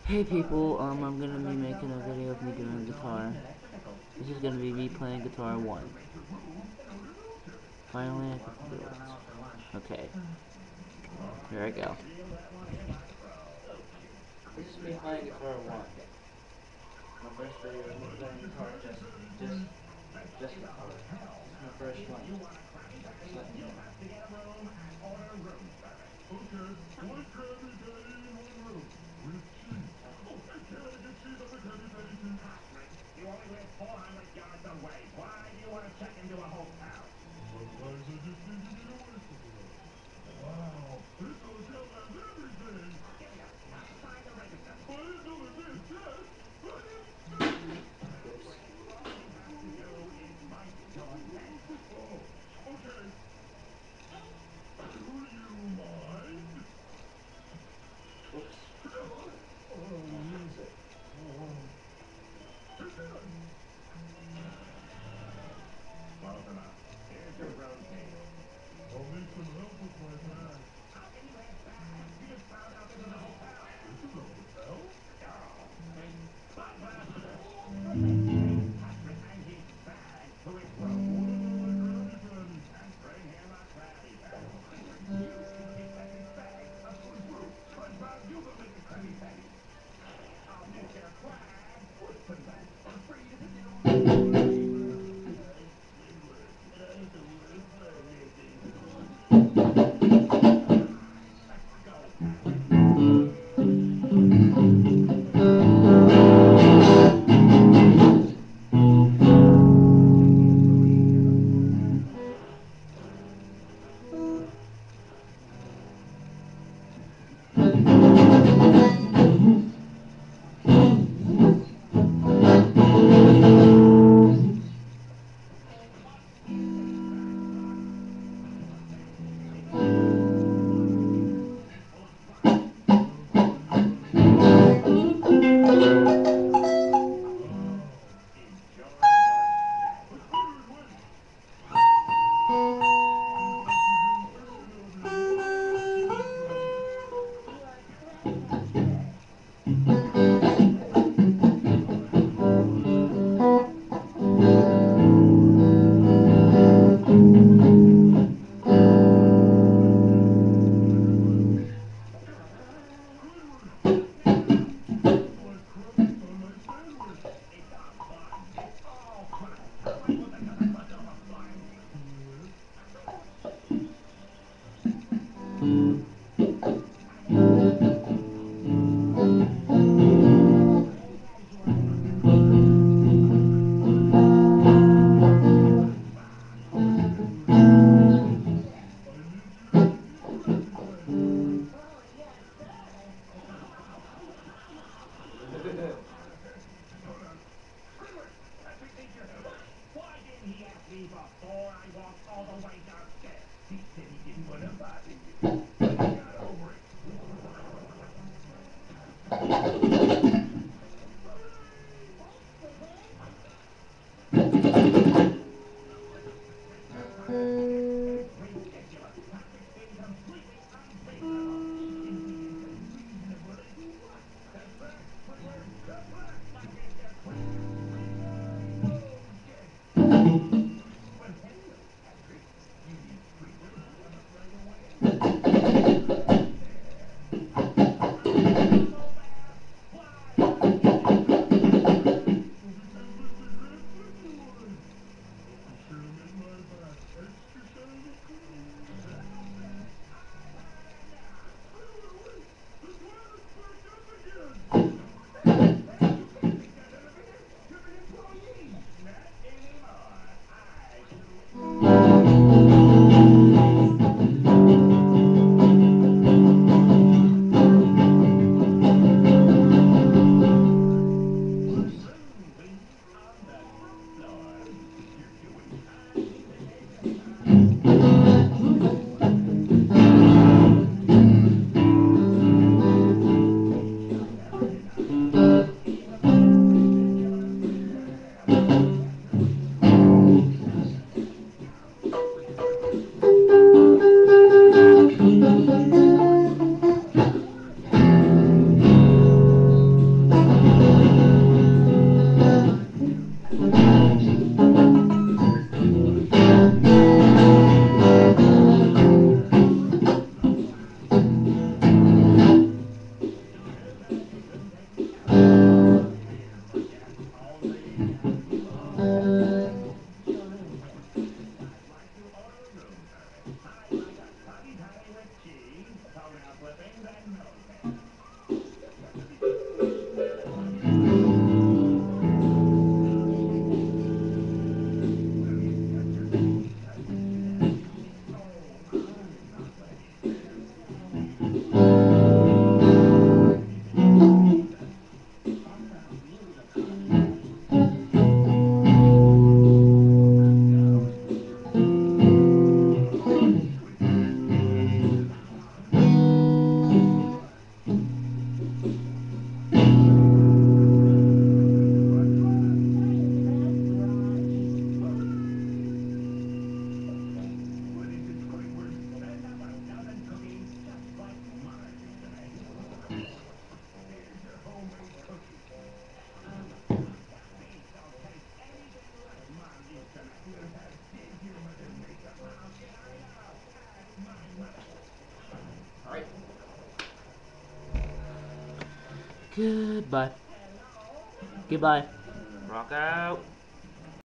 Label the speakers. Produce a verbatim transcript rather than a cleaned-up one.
Speaker 1: Hey people, um, I'm gonna be making a video of me doing guitar. This is gonna be me playing guitar one. Finally, I can do it. Okay, here I go. This is me playing guitar one. My first video of me playing guitar, just, just, just guitar. This is my first one. Just let you know.
Speaker 2: You only live four hundred yards away. Why do you want to check into a hotel? Sometimes I just need to get away from it. Wow, this hotel has everything. Give me a sign the register. I didn't know it did that. I didn't.
Speaker 1: Oops.
Speaker 2: All you have to do is bite your neck. Oh, okay. Do you mind?
Speaker 1: Alright.
Speaker 3: Goodbye. Goodbye.
Speaker 1: Rock out.